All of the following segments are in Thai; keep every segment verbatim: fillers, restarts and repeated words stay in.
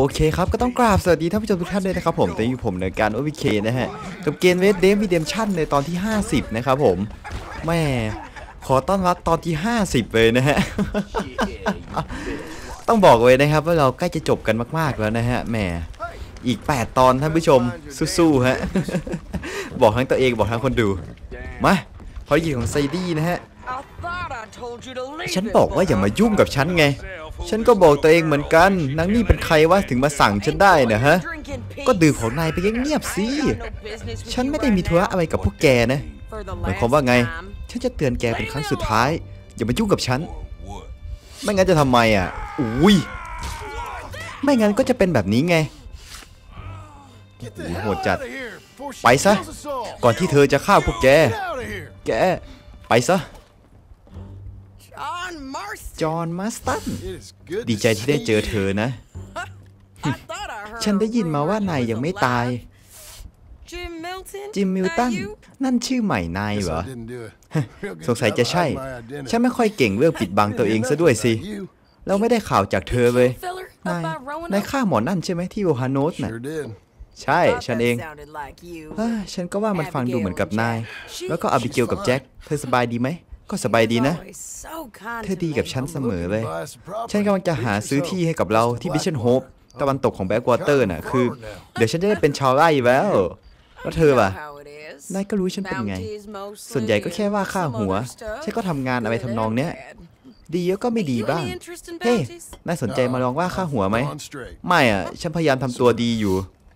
เคครับก็ต้องกราบสวัสดีท่านผู้ชมทุกท่านด้วยนะครับผมตอนนี้ผมในการ โอ วี เค นะฮะกับเกมเวสเดมวีเดมชั่นในตอนที่ห้าสิบนะครับผมแม่ขอต้อนรับตอนที่ห้าสิบเลยนะฮะ ต้องบอกเลยนะครับว่าเราใกล้จะจบกันมากๆแล้วนะฮะแม่อีกแปดตอนท่านผู้ชมสู้ๆฮะ บอกทั้งตัวเองบอกทั้งคนดูมาภารกิจของไซดี้นะฮะฉันบอกว่าอย่ามายุ่งกับฉันไงฉันก็บอกตัวเองเหมือนกันนางนี่เป็นใครวะถึงมาสั่งฉันได้นะฮะก็ดื่มของนายไปเงียบๆสิฉันไม่ได้มีธุระอะไรกับพวกแกนะหมายความว่าไงฉันจะเตือนแกเป็นครั้งสุดท้ายอย่ามายุ่งกับฉันไม่งั้นจะทำไมอ่ะอุ้ยไม่งั้นก็จะเป็นแบบนี้ไงโหดจัดไปซะก่อนที่เธอจะฆ่าพวกแกแกไปซะจอห์นมาสตันดีใจที่ได้เจอเธอนะฉันได้ยินมาว่านายยังไม่ตายจิมมิลตันนั่นชื่อใหม่นายเหรอสงสัยจะใช่ฉันไม่ค่อยเก่งเรื่องปิดบังตัวเองซะด้วยสิเราไม่ได้ข่าวจากเธอเลยนายนายฆ่าหมอนั่นใช่ไหมที่โอฮาโนสน่ะใช่ฉันเองฉันก็ว่ามันฟังดูเหมือนกับนายแล้วก็อาบิเกลกับแจ็คเธอสบายดีไหมก็สบายดีนะเธอดีกับฉันเสมอเลยฉันกำลังจะหาซื้อที่ให้กับเราที่บิชเชนโฮปตะวันตกของแบ็กวอเตอร์น่ะคือเดี๋ยวฉันจะได้เป็นชาวไร่แล้วแล้วเธอล่ะนายก็รู้ฉันเป็นไงส่วนใหญ่ก็แค่ว่าค่าหัวฉันก็ทำงานอะไรทำนองเนี้ยดีแล้วก็ไม่ดีบ้างเฮ้นายสนใจมาลองว่าค่าหัวไหมไม่อ่ะฉันพยายามทำตัวดีอยู่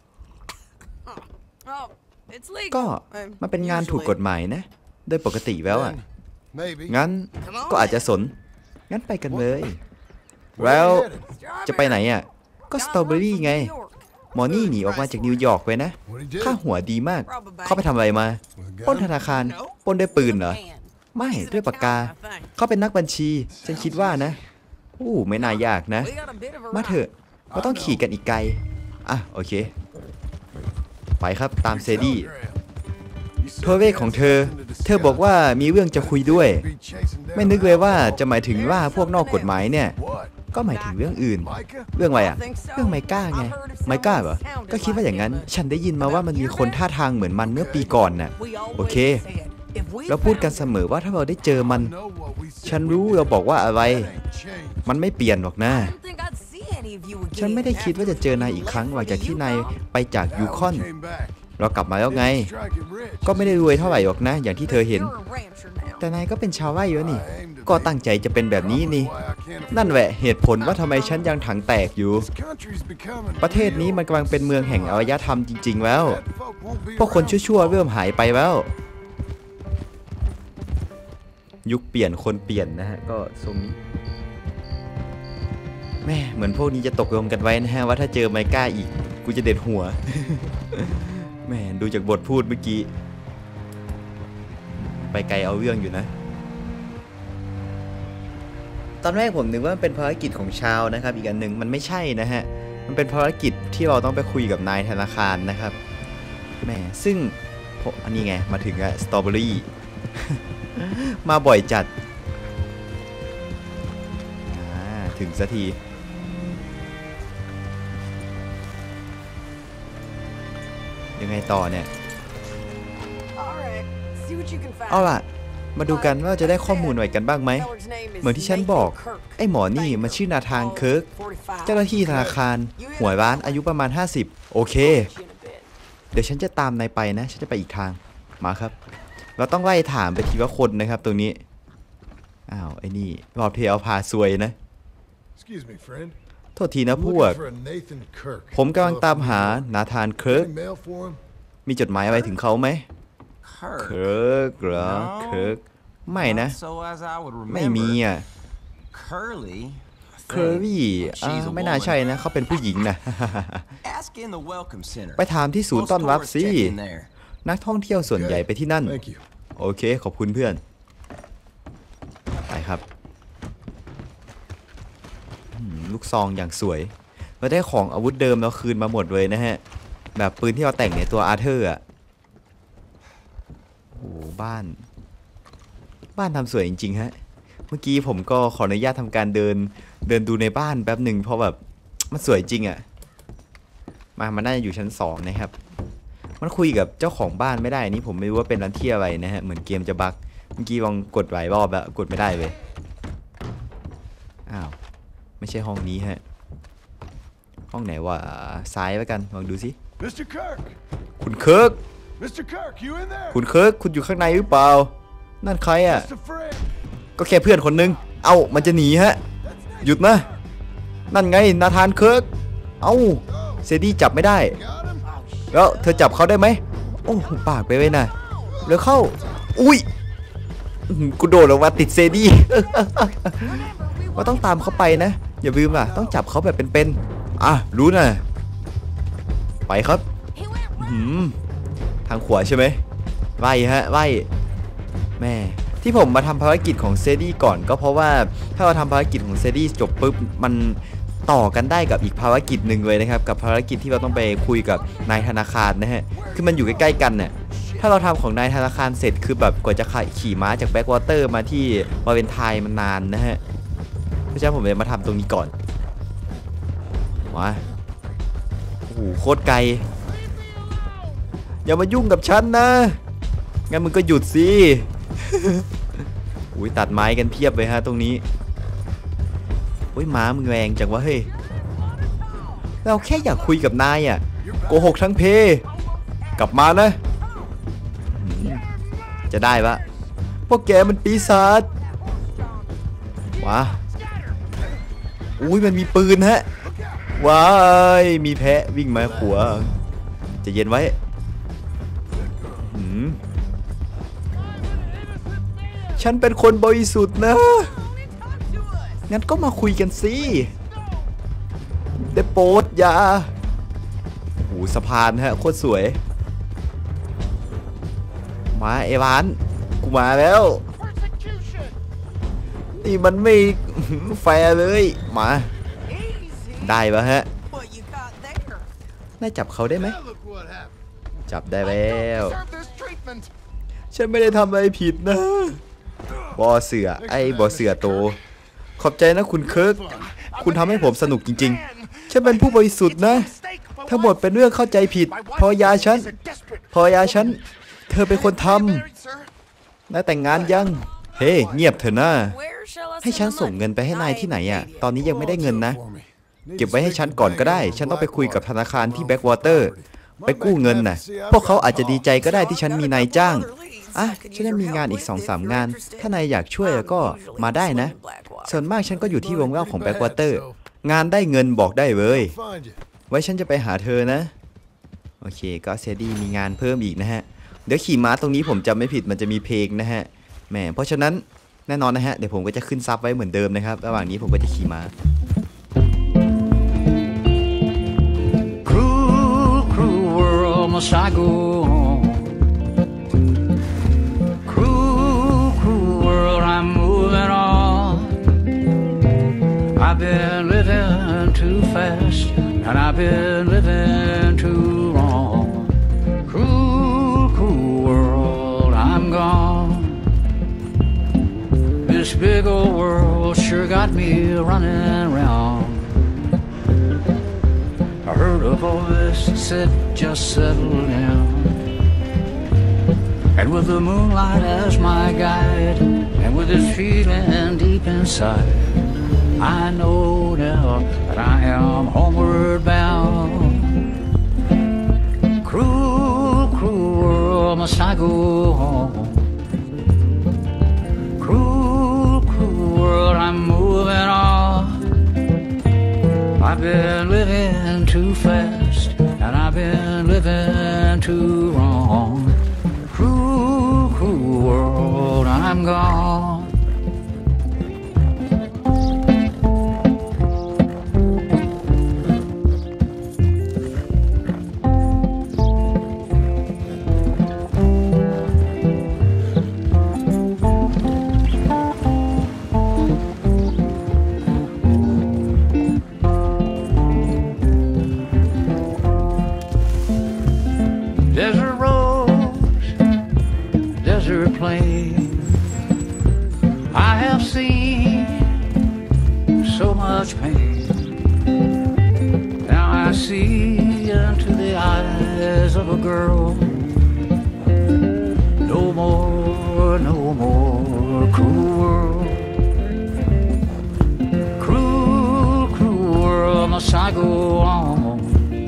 ก็มันเป็นงานถูกกฎหมายนะโดยปกติแล้วอ่ะงั้นก็อาจจะสนงั้นไปกันเลยแล้วจะไปไหนอ่ะก็สตรอเบอรี่ไงหมอนี่หนีออกมาจากนิวยอร์กไว้นะค่าหัวดีมากเขาไปทำอะไรมาปล้นธนาคารปล้นด้วยปืนเหรอไม่ด้วยปากกาเขาเป็นนักบัญชีฉันคิดว่านะอู้ไม่น่ายากนะมาเถอะเราต้องขี่กันอีกไกลอ่ะโอเคไปครับตามเซดี้โทรเวของเธอเธอบอกว่ามีเรื่องจะคุยด้วยไม่นึกเลยว่าจะหมายถึงว่าพวกนอกกฎหมายเนี่ยก็หมายถึงเรื่องอื่นเรื่องอะไรอะเรื่องไมก้าไงไมก้าเหรอก็คิดว่าอย่างนั้นฉันได้ยินมาว่ามันมีคนท่าทางเหมือนมันเมื่อปีก่อนน่ะโอเคเราพูดกันเสมอว่าถ้าเราได้เจอมันฉันรู้เราบอกว่าอะไรมันไม่เปลี่ยนหรอกนะฉันไม่ได้คิดว่าจะเจอนายอีกครั้งหลังจากที่นายไปจากยูคอนเรากลับมาแล้วไงก็ไม่ได้รวยเท่าไหร่หรอกนะอย่างที่เธอเห็นแต่นายก็เป็นชาวไร่เยอะนี่ก็ตั้งใจจะเป็นแบบนี้นี่นั่นแหละเหตุผลว่าทำไมฉันยังถังแตกอยู่ประเทศนี้มันกำลังเป็นเมืองแห่งอารยธรรมจริงๆแล้วพวกคนชั่วๆเริ่มหายไปแล้วยุคเปลี่ยนคนเปลี่ยนนะฮะก็ทรงนี้แม่เหมือนพวกนี้จะตกลงกันไว้นะฮะว่าถ้าเจอไมก้าอีกกูจะเด็ดหัว แม่ดูจากบทพูดเมื่อกี้ไปไกลเอาเรื่องอยู่นะตอนแรกผมนึกว่ามันเป็นภารกิจของชาวนะครับอีกอันหนึ่งมันไม่ใช่นะฮะมันเป็นภารกิจที่เราต้องไปคุยกับนายธนาคารนะครับแม่ซึ่งอันนี้ไงมาถึงอะสตรอเบอรี่ มาบ่อยจัดถึงสักทียังไงต่อเนี่ยเอาล่ะมาดูกันว่าจะได้ข้อมูลหน่อยกันบ้างไหมเหมือนที่ฉันบอกไอ้หมอนี่มันชื่อนาธานเคิร์กเจ้าหน้าที่ธนาคารหัวร้านอายุประมาณห้าสิบโอเคเดี๋ยวฉันจะตามนายไปนะฉันจะไปอีกทางมาครับเราต้องไล่ถามไปทีละคนนะครับตรงนี้อ้าวไอ้นี่รอบเทเอาพาซวยนะโทษทีนะพวกผมกำลังตามหานาธานเคิร์กมีจดหมายอะไรถึงเขาไหมเคิร์กเหรอเคิร์กไม่นะไม่มีอ่ะเคอรี่ไม่น่าใช่นะเขาเป็นผู้หญิงนะ ไปถามที่ศูนย์ต้อนรับสินักท่องเที่ยวส่วนใหญ่ไปที่นั่นโอเคขอบคุณเพื่อนไปครับลูกซองอย่างสวยเราได้ของอาวุธเดิมเราคืนมาหมดเลยนะฮะแบบปืนที่เราแต่งเนี่ยตัวอาร์เธอร์อ่ะโอ้บ้านบ้านทำสวยจริงๆฮะเมื่อกี้ผมก็ขออนุญาตทำการเดินเดินดูในบ้านแป๊บหนึ่งเพราะแบบมันสวยจริงอ่ะมามันน่าจะอยู่ชั้นสองนะครับมันคุยกับเจ้าของบ้านไม่ได้นี่ผมไม่รู้ว่าเป็นร้านเที่ยวอะไรนะฮะเหมือนเกมจะบั๊กเมื่อกี้ลองกดหลายรอบแล้วกดไม่ได้เลยอ้าวไม่ใช่ห้องนี้ฮะห้องไหนวะซ้ายไว้กันลองดูสิคุณเคิร์กคุณเคิร์กคุณอยู่ข้างในหรือเปล่านั่นใครอ่ะก็แค่เพื่อนคนนึงเอ้ามันจะหนีฮะหยุดนะนั่นไงนาธานเคิร์กเอ้าเซดี้จับไม่ได้แล้วเธอจับเขาได้ไหมโอ้ปากไปไว้น่ะเร็วเข้าอุ้ยกูโดดลงมาติดเซดี้ว่าต้องตามเขาไปนะอย่าลืมล่ะต้องจับเขาแบบเป็นๆอ่ะรู้นะไปครับหืมทางขวาใช่ไหมไล่ฮะไล่แม่ที่ผมมาทำภารกิจของเซดี้ก่อนก็เพราะว่าถ้าเราทำภารกิจของเซดี้จบปุ๊บมันต่อกันได้กับอีกภารกิจหนึ่งเลยนะครับกับภารกิจที่เราต้องไปคุยกับนายธนาคารนะฮะคือมันอยู่ใกล้ๆกันเนี่ยถ้าเราทำของนายธนาคารเสร็จคือแบบกว่าจะขี่ม้าจากแบ็กวอเตอร์มาที่วาเลนไทน์มันนานนะฮะเพราะฉะนั้นผมเลยมาทำตรงนี้ก่อนมาโอ้โหโคตรไกลอย่ามายุ่งกับฉันนะงั้นมึงก็หยุดสิอุ้ยตัดไม้กันเพียบเลยฮะตรงนี้อุ้ยม้ามึงแรงจังวะเฮ้ยเราแค่อยากคุยกับนายอ่ะโกหกทั้งเพกลับมานะจะได้ปะพวกแกมันปีศาจว้าอุ้ยมันมีปืนฮะว้ายมีแพะวิ่งมาขัวจะเย็นไว้ฉันเป็นคนบริสุทธิ์นะงั้นก็มาคุยกันสิได้โปรดอย่าโอ้โหสะพานฮะโคตรสวยมาเอวานกูมาแล้วนี่มันไม่แฟร์เลยมาได้ปะฮะได้จับเขาได้ไหมจับได้แล้วฉันไม่ได้ทำอะไรผิดนะบอเสือไอ้บอเสือโตขอบใจนะคุณเคิร์กคุณทำให้ผมสนุกจริงๆฉันเป็นผู้บริสุทธิ์นะทั้งหมดเป็นเรื่องเข้าใจผิดภรรยาฉันภรรยาฉันเธอเป็นคนทำนายแต่งงานยังเฮ้เงียบเถอะนะให้ฉันส่งเงินไปให้นายที่ไหนอ่ะตอนนี้ยังไม่ได้เงินนะเก็บไว้ให้ฉันก่อนก็ได้ฉันต้องไปคุยกับธนาคารที่แบ็กวอเตอร์ไปกู้เงินน่ะพวกเขาอาจจะดีใจก็ได้ที่ฉันมีนายจ้างอ่ะฉันยังมีงานอีก สองสาม งานถ้านายอยากช่วยก็มาได้นะส่วนมากฉันก็อยู่ที่วงเล่าของแบ็กวอเตอร์งานได้เงินบอกได้เลยไว้ฉันจะไปหาเธอนะโอเคก็เซดี้มีงานเพิ่มอีกนะฮะเดี๋ยวขี่ม้าตรงนี้ผมจำไม่ผิดมันจะมีเพลงนะฮะแหมเพราะฉะนั้นแน่นอนนะฮะเดี๋ยวผมก็จะขึ้นซับไว้เหมือนเดิมนะครับระหว่างนี้ผมก็จะขี่ม้าMust I go on? Cruel, cruel world, I'm moving on. I've been living too fast, and I've been living too long. Cruel, cruel world, I'm gone. This big old world sure got me running round.I heard a voice that said, just settle down. And with the moonlight as my guide, and with this feeling deep inside, I know now that I am homeward bound. Cruel, cruel world, must I go on? Cruel, cruel world, I'm moving on.I've been living too fast, and I've been living too wrong. Cruel, cruel world, I'm gone. I have seen so much pain. Now I see an have a girl. No more, no more cruel world. Cruel, cruel world must I go on.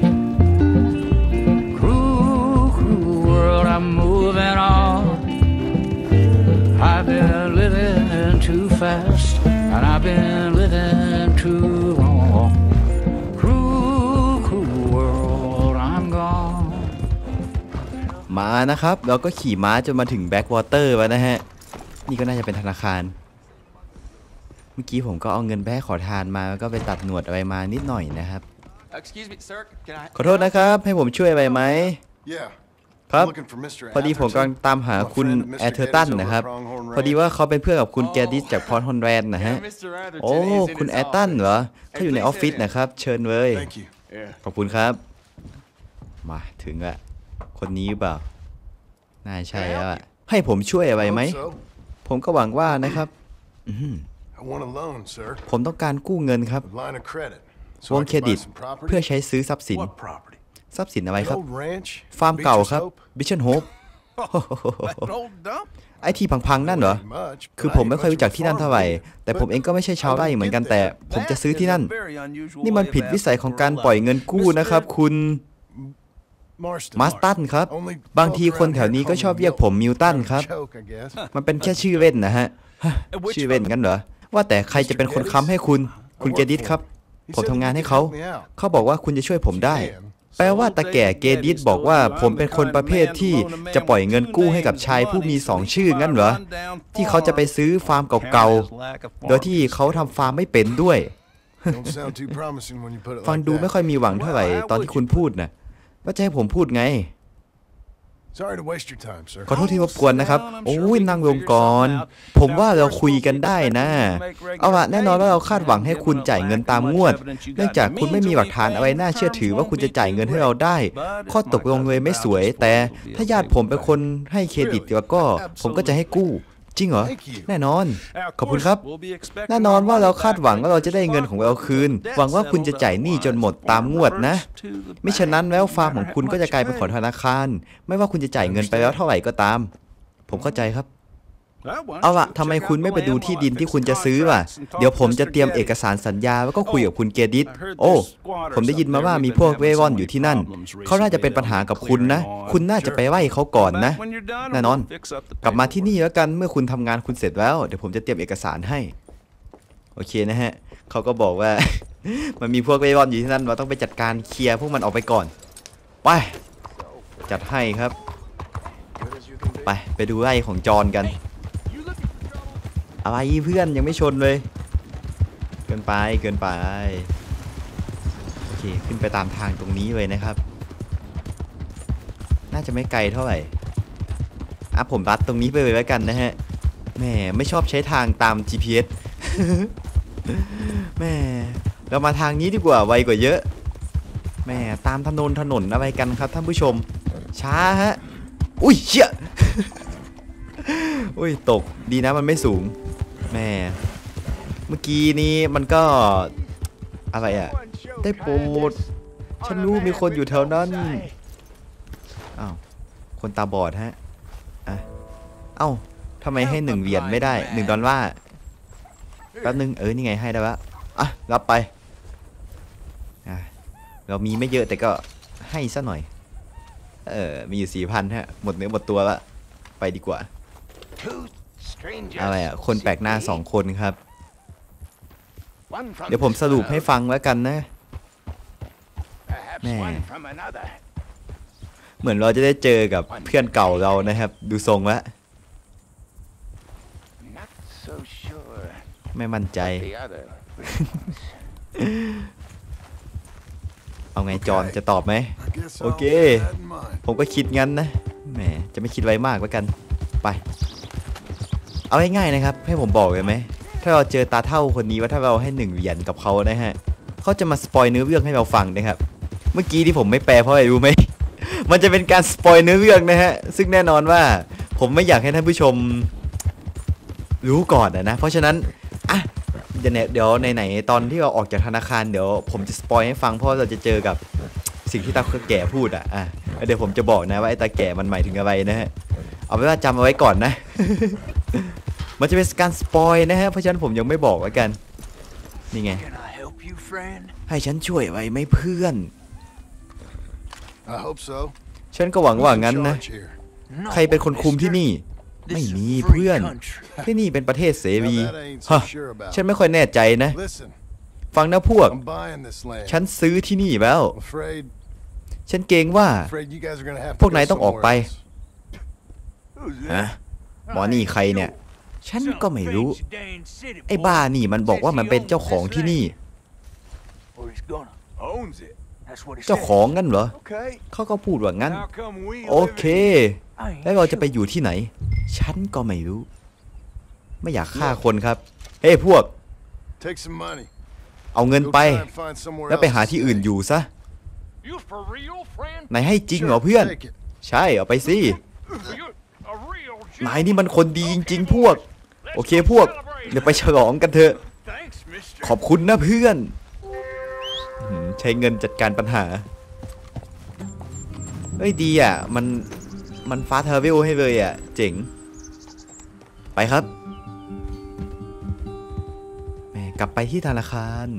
Cruel, cruel world, I'm moving on. I've been living too fast, and I've been living too long. Cruel, cruel world, I'm gone. มานะครับเราก็ขี่ม้าจนมาถึงแบ็กวอเตอร์แล้วนะฮะนี่ก็น่าจะเป็นธนาคารเมื่อกี้ผมก็เอาเงินไปให้ขอทานมาแล้วก็ไปตัดหนวดอะไรมานิดหน่อยนะครับขอโทษนะครับให้ผมช่วยอะไรไหมครับพอดีผมกำลังตามหาคุณแอเธอร์ตันนะครับพอดีว่าเขาเป็นเพื่อนกับคุณแกดิสจากพอร์ตฮอนแรนนะฮะโอ้คุณแอตตันเหรอเขาอยู่ในออฟฟิศนะครับเชิญเลยขอบคุณครับมาถึงละคนนี้เปล่าน่าใช่แล้วอะให้ผมช่วยอะไรไหมผมก็หวังว่านะครับผมต้องการกู้เงินครับวงเครดิตเพื่อใช้ซื้อทรัพย์สินทรัพย์สินอะไรครับฟาร์มเก่าครับบิชเชนโฮปไอที่พังๆนั่นเหรอคือผมไม่ค่อยรู้จักที่นั่นเท่าไหร่แต่ผมเองก็ไม่ใช่ชาวไร่เหมือนกันแต่ผมจะซื้อที่นั่นนี่มันผิดวิสัยของการปล่อยเงินกู้นะครับคุณมาสตันครับบางทีคนแถวนี้ก็ชอบเรียกผมมิวตันครับมันเป็นแค่ชื่อเล่นนะฮะชื่อเล่นกันเหรอว่าแต่ใครจะเป็นคนค้ำให้คุณคุณเกดิสครับผมทำงานให้เขาเขาบอกว่าคุณจะช่วยผมได้แปลว่าตาแก่เกดิสบอกว่าผมเป็นคนประเภทที่จะปล่อยเงินกู้ให้กับชายผู้มีสองชื่องั้นเหรอที่เขาจะไปซื้อฟาร์มเก่าๆโดยที่เขาทำฟาร์มไม่เป็นด้วยฟังดูไม่ค่อยมีหวังเท่าไหร่ตอนที่คุณพูดนะว่าจะให้ผมพูดไงขอโทษที่รบกวนนะครับโอ้ยนั่งลงก่อนผมว่าเราคุยกันได้นะเอาละแน่นอนว่าเราคาดหวังให้คุณจ่ายเงินตามงวดเนื่องจากคุณไม่มีหลักฐานอะไรน่าเชื่อถือว่าคุณจะจ่ายเงินให้เราได้ข้อตกลงเลยไม่สวยแต่ถ้าญาติผมเป็นคนให้เครดิตแล้วก็ผมก็จะให้กู้จริงเหรอแน่นอนขอบคุณครับแน่นอนว่าเราคาดหวังว่าเราจะได้เงินของเราคืนหวังว่าคุณจะจ่ายหนี้จนหมดตามงวดนะไม่ฉะนั้นแล้วฟาร์มของคุณก็จะกลายเป็นของธนาคารไม่ว่าคุณจะจ่ายเงินไปแล้วเท่าไหร่ก็ตามผมเข้าใจครับเอาละทำไมคุณไม่ไปดูที่ดินที่คุณจะซื้อล่ะเดี๋ยวผมจะเตรียมเอกสารสัญญาแล้วก็คุยกับคุณเกดิสโอ้ผมได้ยินมาว่ามีพวกเว่ยร่อนอยู่ที่นั่นเขาน่าจะเป็นปัญหากับคุณนะคุณน่าจะไปไล่เขาก่อนนะแน่นอนกลับมาที่นี่แล้วกันเมื่อคุณทำงานคุณเสร็จแล้วเดี๋ยวผมจะเตรียมเอกสารให้โอเคนะฮะเขาก็บอกว่า มันมีพวกเว่ยร่อนอยู่ที่นั่นเราต้องไปจัดการเคลียร์พวกมันออกไปก่อนไปจัดให้ครับไปไปดูไร่ของจอนกันอะไรเพื่อนยังไม่ชนเลยเกินไปเกินไปโอเคขึ้นไปตามทางตรงนี้เลยนะครับน่าจะไม่ไกลเท่าไหร่อ่ะผมรัดตรงนี้ไปเลยแล้วกันนะฮะแหมไม่ชอบใช้ทางตาม จี พี เอส แหมเรามาทางนี้ดีกว่าไวกว่าเยอะแหมตามถนนถนนอะไรกันครับท่านผู้ชมช้าฮะอุ้ยเชี่ย อุ้ยตกดีนะมันไม่สูงแม่เมื่อกี้นี้มันก็อะไรอ่ะได้โปรดฉันรู้มีคนอยู่แถวนั้นอ้าวคนตาบอดฮะอ่ะเอ้าทำไมให้หนึ่งเหรียญไม่ได้หนึ่งดอลลาร์แป๊บนึงเออนี่ไงให้ได้ปะอ่ะรับไปอ่ะเรามีไม่เยอะแต่ก็ให้ซะหน่อยเออมีอยู่สี่พันฮะหมดเนื้อหมดตัวละไปดีกว่าอะไรอ่ะคนแปลกหน้าสองคนครับเดี๋ยวผมสรุปให้ฟังแล้วกันนะแม่เหมือนเราจะได้เจอกับเพื่อนเก่าเรานะครับดูทรงแล้วไม่มั่นใจ เอาไงจอนจะตอบไหมโอเคผมก็คิดงั้นนะแหมจะไม่คิดไว้มากแล้วกันไปเอาง่ายๆนะครับให้ผมบอกเลยไหมถ้าเราเจอตาเท่าคนนี้ว่าถ้าเราให้หนึ่งเหรียญกับเขานะฮะเขาจะมาสปอยเนื้อเรื่องให้เราฟังนะครับเมื่อกี้ที่ผมไม่แปลเพราะอะไรรู้ไหม มันจะเป็นการสปอยเนื้อเรื่องนะฮะซึ่งแน่นอนว่าผมไม่อยากให้ท่านผู้ชมรู้ก่อนนะเพราะฉะนั้นอ่ะเดี๋ยวเดี๋ยวไหนๆตอนที่เราออกจากธนาคารเดี๋ยวผมจะสปอยให้ฟังเพราะเราจะเจอกับสิ่งที่ตาแก่พูดอ่ะอ่ะเดี๋ยวผมจะบอกนะว่าไอ้ตาแก่มันหมายถึงอะไรนะฮะเอาไว้ว่าจำเอาไว้ก่อนนะ มันจะเป็นการสปอยนะฮะเพราะฉะนั้นผมยังไม่บอกแล้วกันนี่ไงให้ฉันช่วยไว้ไหมเพื่อนฉันก็หวังว่างั้นนะใครเป็นคนคุมที่นี่ไม่มีเพื่อนที่นี่เป็นประเทศเสรีฮะฉันไม่ค่อยแน่ใจนะฟังนะพวกฉันซื้อที่นี่แล้วฉันเกรงว่าพวกนายต้องออกไปฮะหมอนี่ใครเนี่ยฉันก็ไม่รู้ไอ้บ้านี่มันบอกว่ามันเป็นเจ้าของที่นี่เจ้าของงั้นเหรอเขาก็พูดว่างั้นโอเคแล้วเราจะไปอยู่ที่ไหนฉันก็ไม่รู้ไม่อยากฆ่าคนครับเฮ้ยพวกเอาเงินไปแล้วไปหาที่อื่นอยู่ซะนายให้จริงเหรอเพื่อนใช่เอาไปสินายนี่มันคนดีจริงๆพวกโอเคพวกเดี๋ยวไปฉลองกันเถอะขอบคุณนะเพื่อนใช้เงินจัดการปัญหาเฮ้ยดีอ่ะมันมันฟาสต์เทอร์เวลให้เลยอ่ะเจ๋งไปครับแม่กลับไปที่ธนาคาร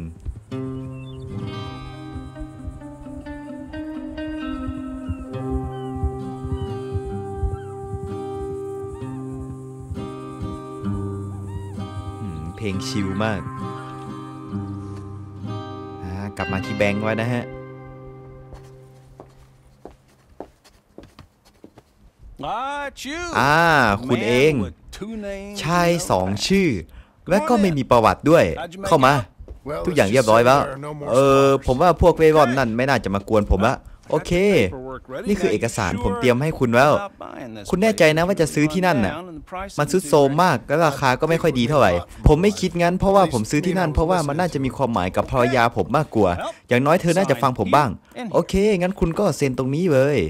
เพลงชิลมากกลับมาที่แบงค์ไว้นะฮะอ่าคุณเองชายสองชื่อและก็ไม่มีประวัติด้วยเข้ามาทุกอย่างเรียบร้อยแล้วเออผมว่าพวกเวรอนนั่นไม่น่าจะมากวนผมละโอเคนี่คือเอกสารผมเตรียมให้คุณแล้วคุณแน่ใจนะว่าจะซื้อที่นั่นน่ะมันซุดโทรมมากและราคาก็ไม่ค่อยดีเท่าไหร่ผมไม่คิดงั้นเพราะว่าผมซื้อที่นั่นเพราะว่ามันน่าจะมีความหมายกับภรรยาผมมากกว่าอย่างน้อยเธอน่าจะฟังผมบ้างโอเคงั้นคุณก็เซ็นตรงนี้เลย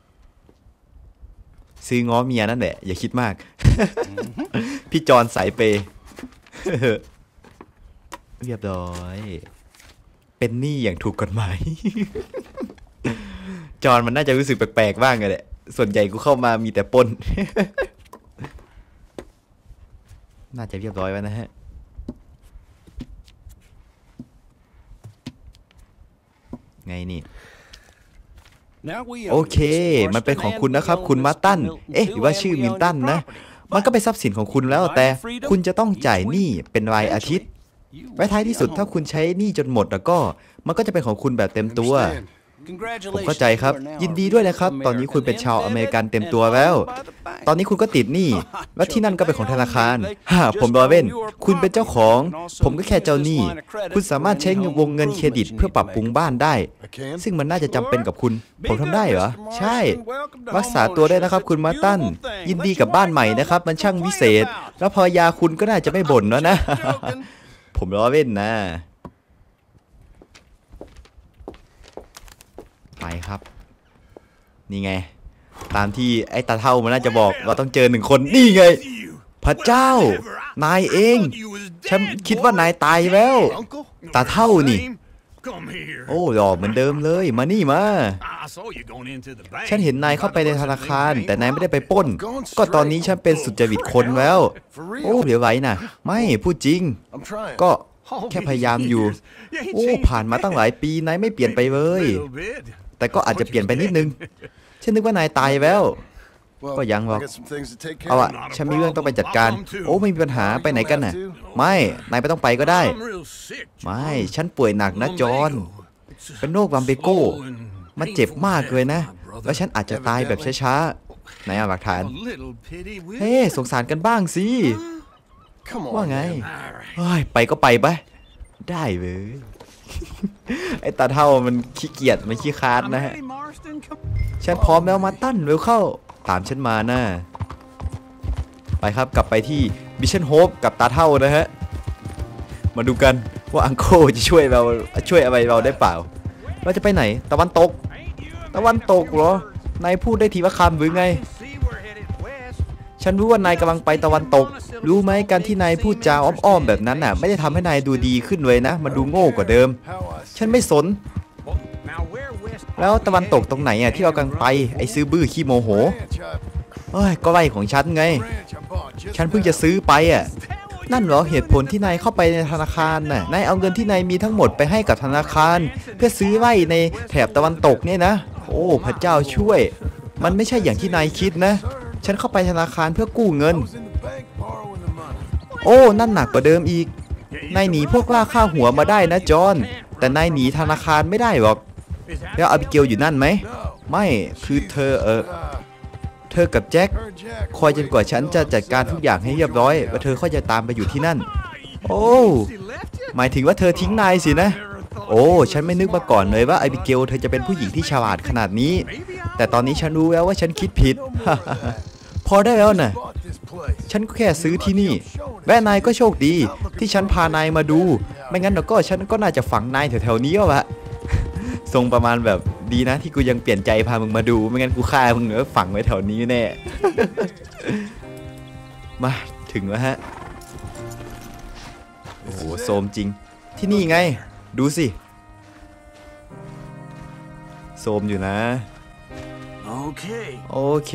ซื้อง้อเมียนั่นแหละอย่าคิดมาก พี่จอนสายเปย์ เรียบร้อยเป็นหนี้อย่างถูกกฎหมาย จอนมันน่าจะรู้สึกแปลกๆบ้างเลยแหละส่วนใหญ่กูเข้ามามีแต่ปน น่าจะเรียบร้อยแล้วนะฮะไงนี่โอเคมันเป็นของคุณนะครับคุณมาตันเอ๊ะหรือว่าชื่อมินตันนะมันก็เป็นทรัพย์สินของคุณแล้วแต่คุณจะต้องจ่ายหนี้เป็นรายอาทิตย์ไว้ท้ายที่สุดถ้าคุณใช้หนี้จนหมดแล้วก็มันก็จะเป็นของคุณแบบเต็มตัวผมเข้าใจครับยินดีด้วยนะครับตอนนี้คุณเป็นชาวอเมริกันเต็มตัวแล้วตอนนี้คุณก็ติดหนี้และที่นั่นก็เป็นของธนาคารฮ่าผมรอเว้นคุณเป็นเจ้าของผมก็แค่เจ้าหนี้คุณสามารถใช้วงเงินเครดิตเพื่อปรับปรุงบ้านได้ซึ่งมันน่าจะจำเป็นกับคุณผมทำได้เหรอใช่รักษาตัวได้นะครับคุณมาตันยินดีกับบ้านใหม่นะครับมันช่างวิเศษแล้วภรรยาคุณก็น่าจะไม่บ่นแล้วนะ ผมรอเว้นนะไปครับนี่ไงตามที่ไอ้ตาเท่ามันน่าจะบอกเราต้องเจอหนึ่งคนนี่ไงพระเจ้านายเองฉันคิดว่านายตายแล้วตาเท่านี่โอ้หล่อเหมือนเดิมเลยมานี่มาฉันเห็นนายเข้าไปในธนาคารแต่นายไม่ได้ไปปล้นก็ตอนนี้ฉันเป็นสุจริตคนแล้วโอ้เดี๋ยวไว้นะไม่พูดจริงก็แค่พยายามอยู่โอ้ผ่านมาตั้งหลายปีนายไม่เปลี่ยนไปเลยแต่ก็อาจจะเปลี่ยนไปนิดนึงฉันนึกว่านายตายแล้วก็ยังหรอกเอาอะฉันมีเรื่องต้องไปจัดการโอ้ไม่มีปัญหาไปไหนกันน่ะไม่นายไม่ต้องไปก็ได้ไม่ฉันป่วยหนักนะจอห์นเป็นโรคลัมเบโก้มันเจ็บมากเลยนะแล้วฉันอาจจะตายแบบช้าๆไหนเอาหลักฐานเฮ้สงสารกันบ้างสิว่าไงเฮ้ยไปก็ไปไปได้เลยไอ้ตาเท่ามันขี้เกียจมันขี้คาดนะฮะฉันพร้อมแล้วมาตั้นเร็วเข้าตามฉันมานะไปครับกลับไปที่มิชชั่นโฮปกับตาเท่านะฮะมาดูกันว่าอังโคจะช่วยเราช่วยอะไรเราได้เปล่าเราจะไปไหนตะวันตกตะวันตกเหรอนายพูดได้ทีว่าคำหรือไงฉันรู้ว่านายกำลังไปตะวันตกรู้ไหมการที่นายพูดจาอ้อมๆแบบนั้นน่ะไม่ได้ทำให้นายดูดีขึ้นเลยนะมันดูโง่กว่าเดิมฉันไม่สนแล้วตะวันตกตรงไหนอ่ะที่เรากำลังไปไอ้ซื้อบื้อขี้โมโหเอ้ยก็ไร่ของฉันไงฉันเพิ่งจะซื้อไปอ่ะนั่นเหรอเหตุผลที่นายเข้าไปในธนาคารน่ะนายเอาเงินที่นายมีทั้งหมดไปให้กับธนาคารเพื่อซื้อไร่ในแถบตะวันตกเนี่ยนะโอ้พระเจ้าช่วยมันไม่ใช่อย่างที่นายคิดนะฉันเข้าไปธนาคารเพื่อกู้เงินโอ้นั่นหนักกว่าเดิมอีกนายหนีพวกล่าฆ่าหัวมาได้นะจอห์นแต่นายหนีธนาคารไม่ได้หรอกแล้วอาบิเกลอยู่นั่นไหมไม่คือเธอเออเธอกับแจ็คคอยจนกว่าฉันจะจัดการทุกอย่างให้เรียบร้อยว่าเธอค่อยจะตามไปอยู่ที่นั่นโอ้หมายถึงว่าเธอทิ้งนายสินะโอ้ฉันไม่นึกมาก่อนเลยว่าอาบิเกลเธอจะเป็นผู้หญิงที่ฉลาดขนาดนี้แต่ตอนนี้ฉันรู้แล้วว่าฉันคิดผิด พอได้แล้วนะฉันก็แค่ซื้อที่นี่และนายก็โชคดีที่ฉันพานายมาดูไม่งั้นเดี๋ยวก็ฉันก็น่าจะฝังนายแถวๆนี้วะ ทรงประมาณแบบดีนะที่กูยังเปลี่ยนใจพามึงมาดูไม่งั้นกูฆ่ามึงเออฝังไว้แถวนี้แน่ มาถึงแล้วฮะโอ้โหโซมจริงที่นี่ไงดูสิโซมอยู่นะโอเคโอเค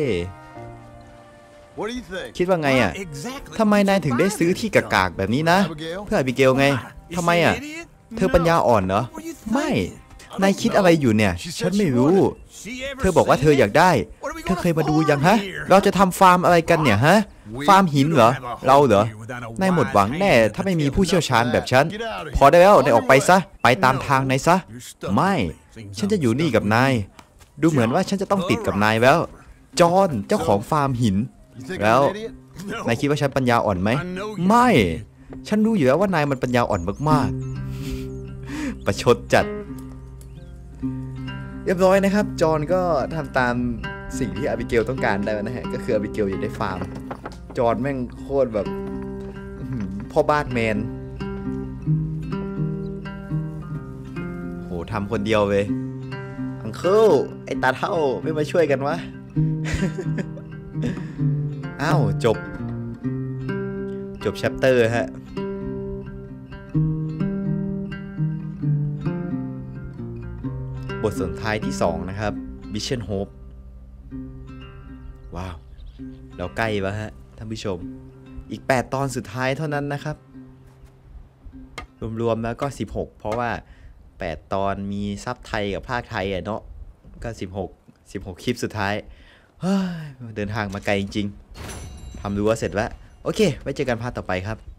คิดว่าไงอ่ะทำไมนายถึงได้ซื้อที่กากๆแบบนี้นะเพื่ออาบิเกลไงทำไมอ่ะเธอปัญญาอ่อนเหรอไม่นายคิดอะไรอยู่เนี่ยฉันไม่รู้เธอบอกว่าเธออยากได้เธอเคยมาดูยังฮะเราจะทำฟาร์มอะไรกันเนี่ยฮะฟาร์มหินเหรอเราเหรอนายหมดหวังแน่ถ้าไม่มีผู้เชี่ยวชาญแบบฉันพอได้แล้วนายออกไปซะไปตามทางนายซะไม่ฉันจะอยู่นี่กับนายดูเหมือนว่าฉันจะต้องติดกับนายแล้วจอห์นเจ้าของฟาร์มหินแล้วนายคิดว่าฉันปัญญาอ่อนไหมไม่ฉันรู้อยู่แล้วว่านายมันปัญญาอ่อนมากๆประชดจัดเรียบร้อยนะครับจอห์นก็ทำตามสิ่งที่อาบิเกลต้องการได้นะฮะก็คืออาบิเกลอยากได้ฟาร์มจอห์นแม่งโคตรแบบพ่อบ้านแมนโหทำคนเดียวเลยอังเคิลไอตาเท่าไม่มาช่วยกันวะ อ้าวจบจบแชปเตอร์ฮะบทสนทนาที่สองนะครับ Mission Hope ว้าวเราใกล้แล้วฮะท่านผู้ชมอีกแปดตอนสุดท้ายเท่านั้นนะครับรวมๆแล้วก็สิบหกเพราะว่าแปดตอนมีซับไทยกับภาคไทยอ่ะเนาะก็สิบหก สิบหกคลิปสุดท้ายเดินทางมาไกลจริงๆทำดูว่าเสร็จแล้วโอเคไว้เจอกันพาร์ทต่อไปครับ